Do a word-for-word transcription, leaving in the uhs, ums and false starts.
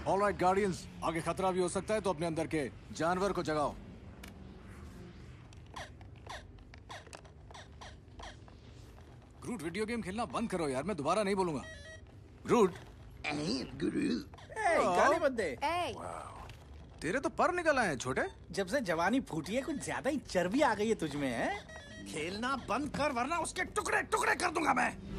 Alright guardians, आगे खतरा भी हो सकता है तो अपने अंदर के जानवर को जगाओ। ग्रूट, वीडियो गेम खेलना बंद करो यार, मैं दोबारा नहीं बोलूंगा। ग्रूट। गुरु गाली मत दे। तेरे तो पर निकल आए हैं छोटे। जब से जवानी फूटी है कुछ ज्यादा ही चर्बी आ गई है तुझ में, है? खेलना बंद कर वरना उसके टुकड़े टुकड़े कर दूंगा मैं।